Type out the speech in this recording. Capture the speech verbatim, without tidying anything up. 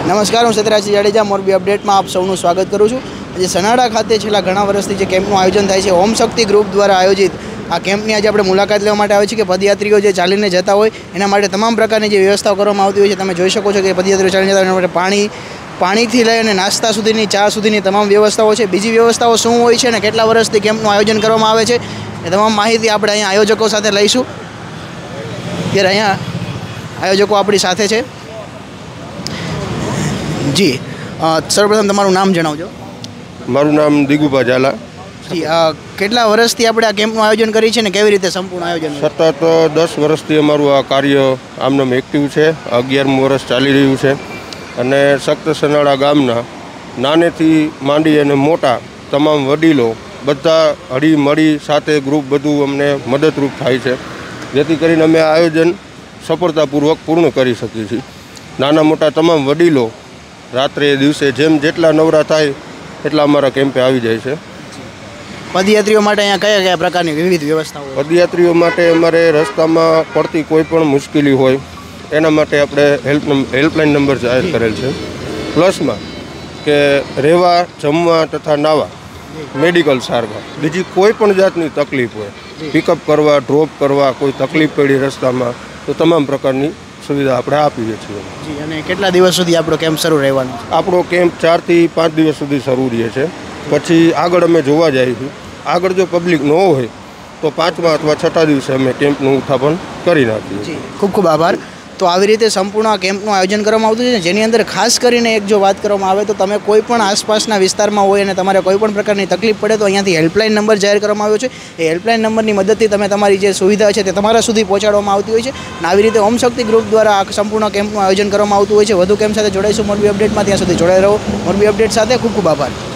નમસ્કાર, હું સતરાજ જાડેજા મોરબી અપડેટમાં આપ સૌનું સ્વાગત કરું છું। આજે સનાડા ખાતે છેલ્લા ઘણા વર્ષથી જે કેમ્પનું આયોજન થાય છે, ઓમ શક્તિ ગ્રુપ દ્વારા આયોજિત આ કેમ્પની આજે આપણે મુલાકાત લેવા માટે આવે છે કે પદયાત્રીઓ જે ચાલીને જતા હોય એના માટે તમામ પ્રકારની જે વ્યવસ્થાઓ કરવામાં આવતી હોય છે। તમે જોઈ શકો છો કે પદયાત્રીઓ ચાલીને જતા હોય એના માટે પાણી પાણીથી લઈ અને નાસ્તા સુધીની, ચા સુધીની તમામ વ્યવસ્થાઓ છે। બીજી વ્યવસ્થાઓ શું હોય છે અને કેટલા વર્ષથી કેમ્પનું આયોજન કરવામાં આવે છે એ તમામ માહિતી આપણે અહીંયા આયોજકો સાથે લઈશું। ત્યારે અહીંયા આયોજકો આપણી સાથે છે। જી, સર્વપ્રથમ તમારું નામ જણાવજો। મારું નામ દિગુભા ઝાલા। જી, કેટલા વર્ષથી આપણે આ કેમ્પનું આયોજન કરી છે ને કેવી રીતે સંપૂર્ણ આયોજન? સતત દસ વર્ષથી અમારું આ કાર્ય આમનામ એક્ટિવ છે। અગિયારમું વર્ષ ચાલી રહ્યું છે અને સખ્ત સનાડા ગામના નાનેથી માંડી અને મોટા તમામ વડીલો બધા હળી મળી સાથે ગ્રુપ બધું અમને મદદરૂપ થાય છે, જેથી કરીને અમે આ આયોજન સફળતાપૂર્વક પૂર્ણ કરી શકીએ છીએ। નાના મોટા તમામ વડીલો રાત્રે દિવસે જેમ જેટલા નવરા થાય એટલા અમારા કેમ્પે આવી જાય છે। પદયાત્રીઓ માટે અહીંયા કયા કયા પ્રકારની વિવિધ વ્યવસ્થાઓ? પદયાત્રીઓ માટે અમારે રસ્તામાં પડતી કોઈ પણ મુશ્કેલી હોય એના માટે આપણે હેલ્પ હેલ્પલાઇન નંબર જાહેર કરેલ છે। પ્લસમાં કે રહેવા, જમવા તથા નાવા, મેડિકલ સારવાર, બીજી કોઈ પણ જાતની તકલીફ હોય, પિકઅપ કરવા, ડ્રોપ કરવા, કોઈ તકલીફ પડી રસ્તામાં તો તમામ પ્રકારની સુવિધા આપણે આપીએ છીએ। જી, અને કેટલા દિવસ સુધી આપણો કેમ્પ શરૂ રહેવાનો? આપણો કેમ્પ ચારથી પાંચ દિવસ સુધી શરૂ રહે છે, પછી આગળ અમે જોવા જઈએ છીએ। આગળ જો પબ્લિક ન હોય તો પાંચમા અથવા છઠ્ઠા દિવસે અમે કેમ્પનું ઉત્થાપન કરી નાખીએ છીએ। ખૂબ ખૂબ આભાર। તો આવી રીતે સંપૂર્ણ આ કેમ્પનું આયોજન કરવામાં આવતું છે, જેની અંદર ખાસ કરીને એક જો વાત કરવામાં આવે તો તમે કોઈ પણ આસપાસના વિસ્તારમાં હોય અને તમારે કોઈ પણ પ્રકારની તકલીફ પડે તો અહીંયાથી હેલ્પલાઇન નંબર જાહેર કરવામાં આવ્યો છે। એ હેલ્પલાઇન નંબરની મદદથી તમે તમારી જે સુવિધા છે તે તમારા સુધી પહોંચાડવામાં આવતી હોય છે અને આવી રીતે ઓમ શક્તિ ગ્રુપ દ્વારા આ સંપૂર્ણ કેમ્પનું આયોજન કરવામાં આવતું હોય છે। વધુ કેમ્પ સાથે જોડાઈશું મોરબી અપડેટમાં, ત્યાં સુધી જોડાઈ રહો મોરબી અપડેટ સાથે। ખૂબ ખૂબ આભાર।